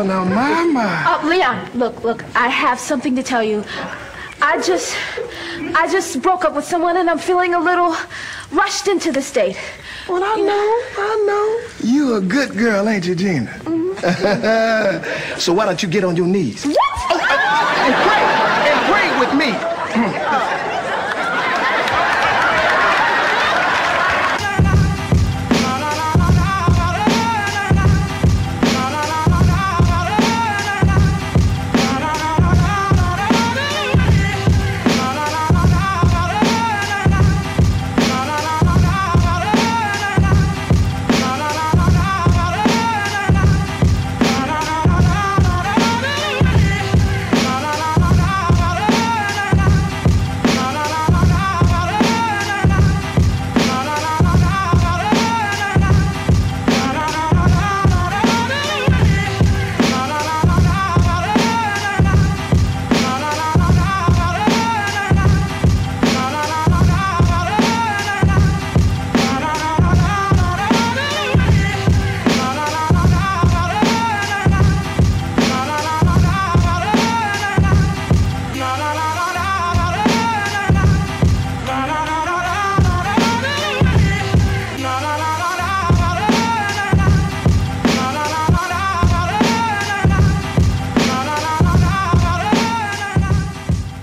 Well, now, Mama. Leon, look, I have something to tell you. I just broke up with someone and I'm feeling a little rushed into the state. Well, I know. You a good girl, ain't you, Gina? Mm-hmm. So why don't you get on your knees? What? And pray with me.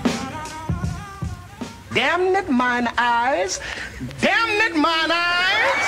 Damn it, mine eyes. Damn it, mine eyes.